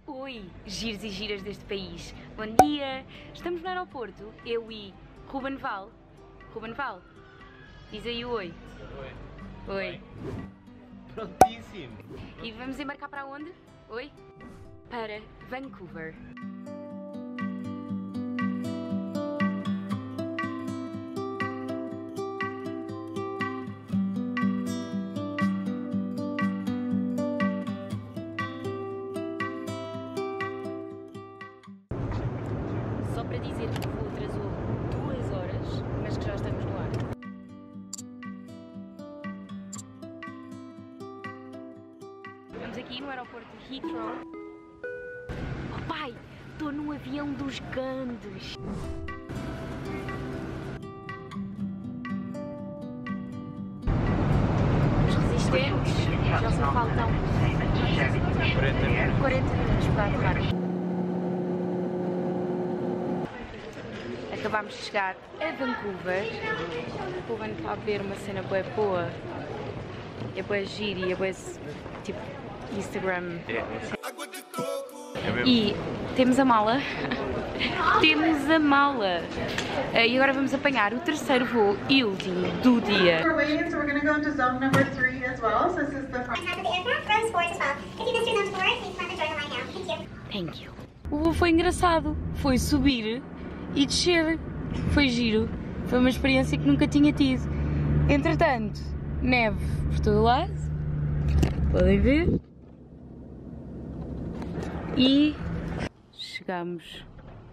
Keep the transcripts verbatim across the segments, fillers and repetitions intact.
Oi, giros e giras deste país. Bom dia! Estamos no aeroporto, eu e Ruben Val. Ruben Val, diz aí o oi. Oi. Oi. Prontíssimo! E vamos embarcar para onde? Oi? Para Vancouver. Só para dizer que o voo atrasou duas horas, mas que já estamos no ar. Estamos aqui no aeroporto de Heathrow. Oh pai, estou num avião dos grandes. Os resistentes já só faltam quarenta minutos para aterrar. Acabámos de chegar a Vancouver. O Ruben está a ver uma cena bué boa. É bué giro e é bué tipo Instagram. É. E temos a mala. Temos a mala. E agora vamos apanhar o terceiro voo e último do dia. Thank you. O voo foi engraçado. Foi subir e descer. Foi giro. Foi uma experiência que nunca tinha tido. Entretanto, neve por todo lado. Podem ver. E chegamos.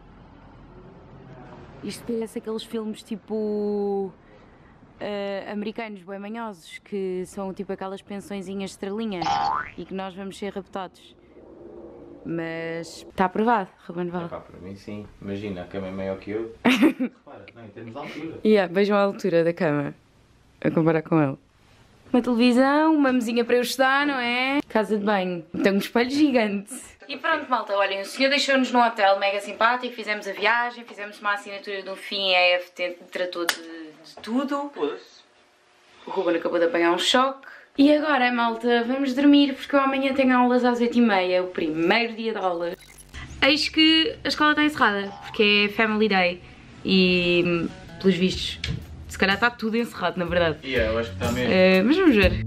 Isto parece aqueles filmes tipo uh, americanos bem manhosos, que são tipo aquelas pensõezinhas de estrelinha e que nós vamos ser raptados. Mas está aprovado, Ruben Val. Epá, para mim sim. Imagina, a cama é maior que eu. Repara, não, em termos de altura. Yeah, vejam a altura da cama a comparar com ele. Uma televisão, uma mesinha para eu estudar, não é? Casa de banho. Tem um espelho gigante. E pronto, malta, olhem, o senhor deixou-nos num hotel mega simpático, fizemos a viagem, fizemos uma assinatura de um F I M E F, tratou de, de tudo. Foda-se. O Ruben acabou de apanhar um choque. E agora, malta, vamos dormir porque eu amanhã tenho aulas às oito e meia, o primeiro dia de aulas. Eis que a escola está encerrada, porque é Family Day e, pelos vistos, se calhar está tudo encerrado, na verdade. Yeah, eu acho que está mesmo. Uh, mas vamos ver.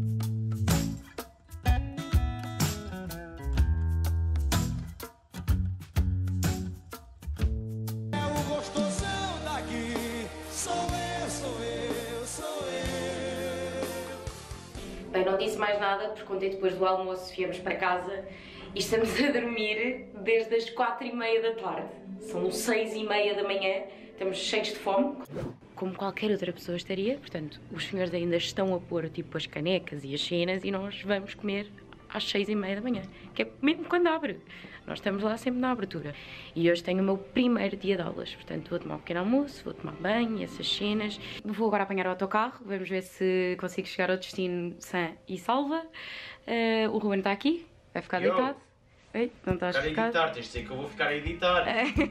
Bem, não disse mais nada, porque contei depois do almoço, viemos para casa e estamos a dormir desde as quatro e meia da tarde. São seis e meia da manhã, estamos cheios de fome. Como qualquer outra pessoa estaria, portanto, os senhores ainda estão a pôr tipo as canecas e as cenas e nós vamos comer às seis e meia da manhã, que é mesmo quando abre. Nós estamos lá sempre na abertura. E hoje tenho o meu primeiro dia de aulas, portanto vou tomar um pequeno almoço, vou tomar banho, essas cenas. Vou agora apanhar o autocarro, vamos ver se consigo chegar ao destino sã e salva. Uh, o Ruben está aqui, vai ficar Yo. deitado. Ei, não estás Ficar a ficado? editar, tens de dizer que eu vou ficar a editar.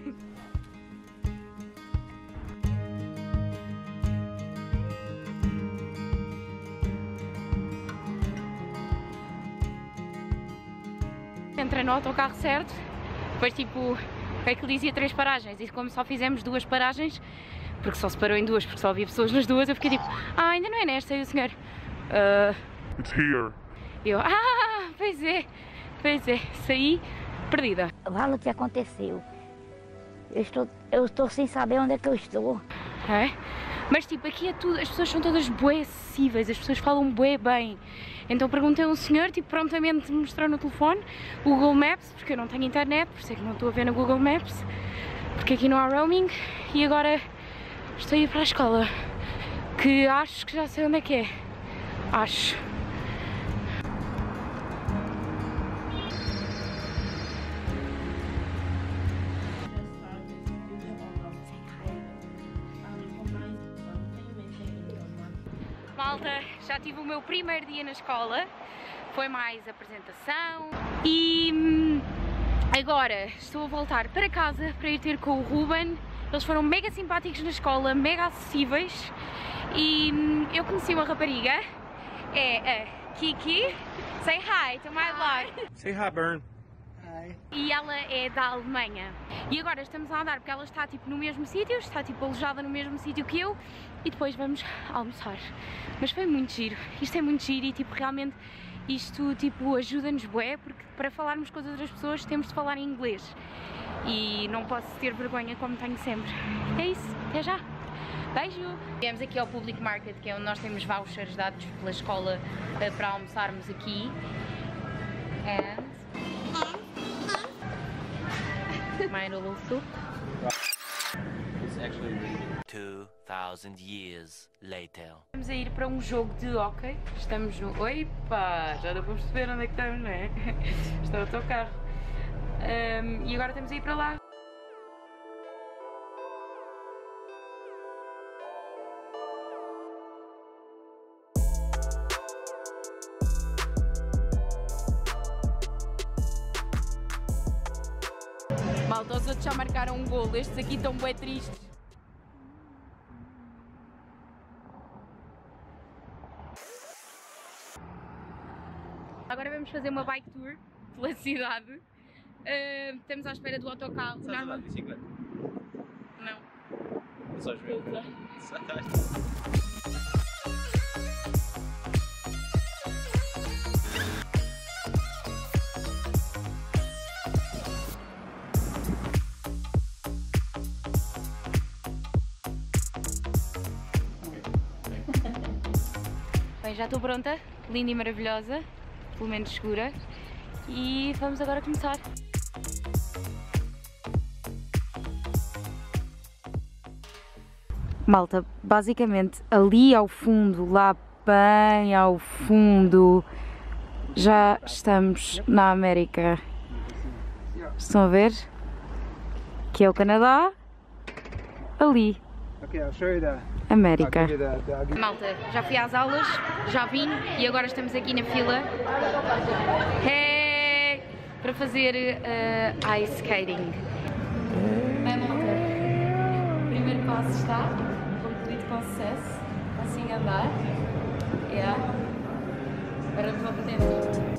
Entrei no autocarro certo, depois tipo, é que dizia três paragens e como só fizemos duas paragens, porque só se parou em duas, porque só havia pessoas nas duas, eu fiquei tipo, ah, ainda não é nesta, e o senhor, uh... It's here. eu, ah, pois é, pois é, saí perdida. Fala o que aconteceu. Eu estou, eu estou sem saber onde é que eu estou. É? Mas tipo, aqui é tudo, as pessoas são todas bué acessíveis, as pessoas falam bué bem. Então perguntei a um senhor, tipo, prontamente me mostrou no telefone o Google Maps, porque eu não tenho internet, por isso é que não estou a ver no Google Maps, porque aqui não há roaming, e agora estou a ir para a escola, que acho que já sei onde é que é. Acho. Malta, já tive o meu primeiro dia na escola, foi mais apresentação e hum, agora estou a voltar para casa para ir ter com o Ruben. Eles foram mega simpáticos na escola, mega acessíveis e hum, eu conheci uma rapariga, é a Kiki. Say hi to my vlog. Say hi, Bern. Hi. E ela é da Alemanha. E agora estamos a andar porque ela está tipo no mesmo sítio, está tipo alojada no mesmo sítio que eu. E depois vamos almoçar. Mas foi muito giro, isto é muito giro e tipo realmente isto tipo ajuda-nos bué, porque para falarmos com as outras pessoas temos de falar em inglês. E não posso ter vergonha como tenho sempre. É isso, até já! Beijo! Viemos aqui ao Public Market, que é onde nós temos vouchers dados pela escola uh, para almoçarmos aqui. And... my little soup. two thousand years later. Estamos a ir para um jogo de hóquei. Estamos no... Oi pá, já dá para perceber onde é que estamos, não é? Está o autocarro. Um, e agora estamos a ir para lá. Malta, os outros já marcaram um golo, estes aqui estão bué tristes. Agora vamos fazer uma bike tour pela cidade. Uh, estamos à espera do autocarro. Estás a andar de bicicleta? Não. Só ver. Bem, já estou pronta, linda e maravilhosa, pelo menos segura, e vamos agora começar. Malta, basicamente ali ao fundo, lá bem ao fundo, já estamos na América. Estão a ver? Que é o Canadá, ali. Okay, I'll show you that. América. I'll give you that. I'll give- Malta, já fui às aulas, já vim e agora estamos aqui na fila hey, para fazer uh, ice skating. Bem, malta, o primeiro passo está concluído com sucesso, consigo andar. Yeah. Agora vou para dentro.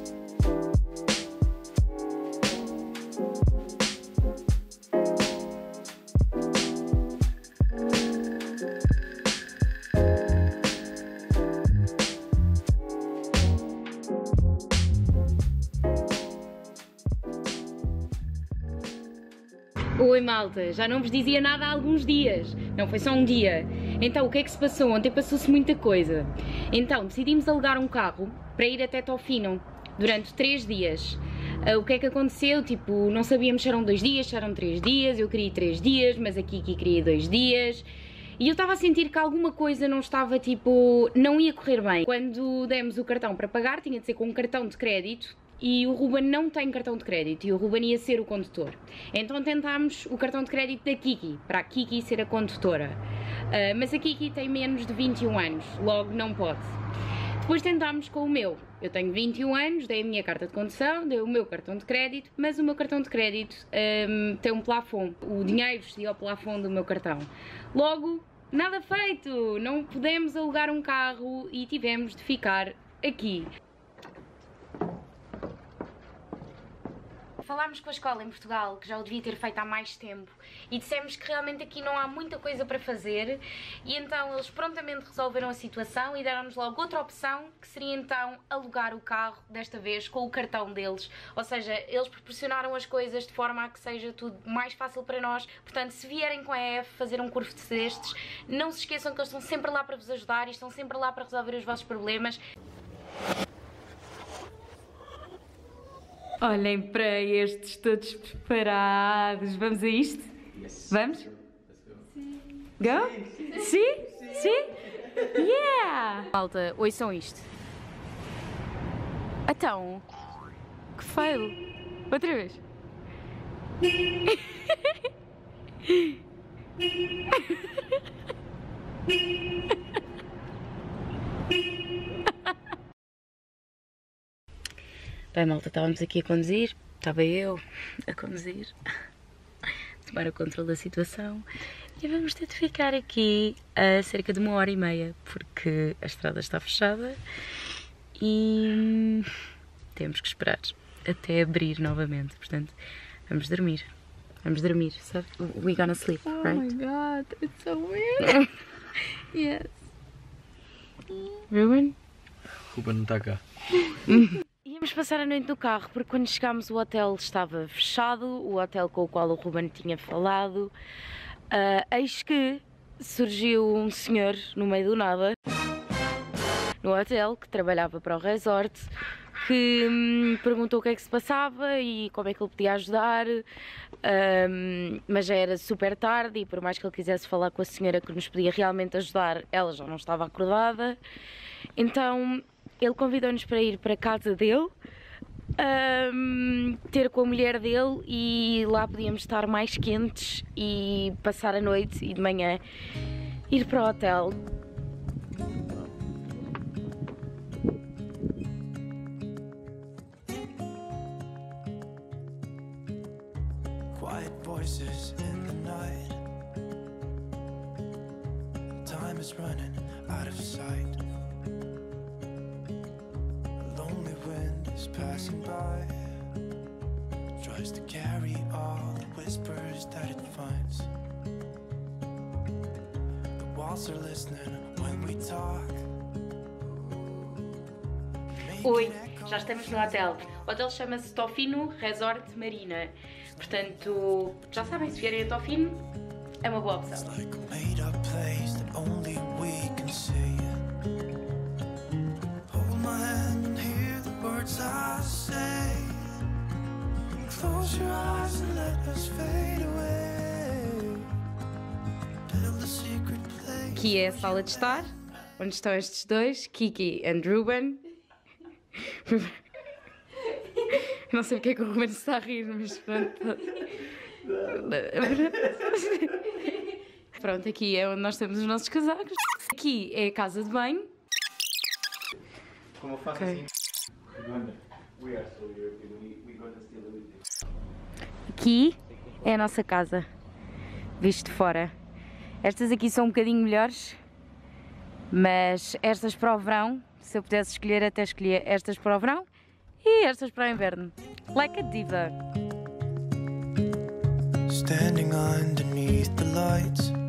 Oi malta, já não vos dizia nada há alguns dias, não foi só um dia. Então o que é que se passou? Ontem passou-se muita coisa. Então decidimos alugar um carro para ir até Tofino durante três dias. Uh, o que é que aconteceu? Tipo, não sabíamos se eram dois dias, se eram três dias, eu queria três dias, mas a Kiki queria dois dias. E eu estava a sentir que alguma coisa não estava, tipo, não ia correr bem. Quando demos o cartão para pagar, tinha de ser com um cartão de crédito. E o Ruben não tem cartão de crédito e o Ruben ia ser o condutor. Então tentámos o cartão de crédito da Kiki, para a Kiki ser a condutora. Uh, mas a Kiki tem menos de vinte e um anos, logo não pode. Depois tentámos com o meu. Eu tenho vinte e um anos, dei a minha carta de condução, dei o meu cartão de crédito, mas o meu cartão de crédito um, tem um plafond. O dinheiro excede ao plafond do meu cartão. Logo, nada feito! Não pudemos alugar um carro e tivemos de ficar aqui. Falámos com a escola em Portugal, que já o devia ter feito há mais tempo, e dissemos que realmente aqui não há muita coisa para fazer, e então eles prontamente resolveram a situação e deram-nos logo outra opção, que seria então alugar o carro, desta vez com o cartão deles. Ou seja, eles proporcionaram as coisas de forma a que seja tudo mais fácil para nós. Portanto, se vierem com a E F fazer um curso destes, não se esqueçam que eles estão sempre lá para vos ajudar e estão sempre lá para resolver os vossos problemas. Olhem para estes todos preparados. Vamos a isto? Yes. Vamos? Sim. Go? Sim? Sim? Sim? Yeah! Malta, ouçam isto. Então, que fail. Outra vez. Bem, malta, estávamos aqui a conduzir, estava eu a conduzir, a tomar o controle da situação e vamos ter de ficar aqui a cerca de uma hora e meia porque a estrada está fechada e temos que esperar. até abrir novamente. Portanto, vamos dormir. Vamos dormir, sabe? We gonna sleep, right? Oh my god, it's so weird. Yes. Ruben? Ruben não está cá. Íamos passar a noite no carro porque quando chegámos o hotel estava fechado, o hotel com o qual o Ruben tinha falado. Uh, eis que surgiu um senhor no meio do nada no hotel que trabalhava para o resort, que hum, perguntou o que é que se passava e como é que ele podia ajudar, um, mas já era super tarde e por mais que ele quisesse falar com a senhora que nos podia realmente ajudar, ela já não estava acordada. Então ele convidou-nos para ir para a casa dele, um, ter com a mulher dele e lá podíamos estar mais quentes e passar a noite e de manhã ir para o hotel. Quiet voices in the night. Time is running out of sight. A lonely wind is passing by. Tries to carry all the whispers that it finds. The walls are listening when we talk. Oi, já estamos no hotel. O hotel chama-se Tofino Resort Marina. Portanto, já sabem, se vierem a Tofino, é uma boa opção. Aqui é a sala de estar, onde estão estes dois, Kiki e Ruben. Não sei porque é que o Ruben se está a rir, mas pronto. Pronto, aqui é onde nós temos os nossos casacos. Aqui é a casa de banho. Como eu faço Okay. assim? We are so European, we, we gonna steal everything. Aqui é a nossa casa, visto de fora. Estas aqui são um bocadinho melhores, mas estas para o verão, se eu pudesse escolher, até escolhia estas para o verão e estas para o inverno. Like a diva. Standing underneath the lights.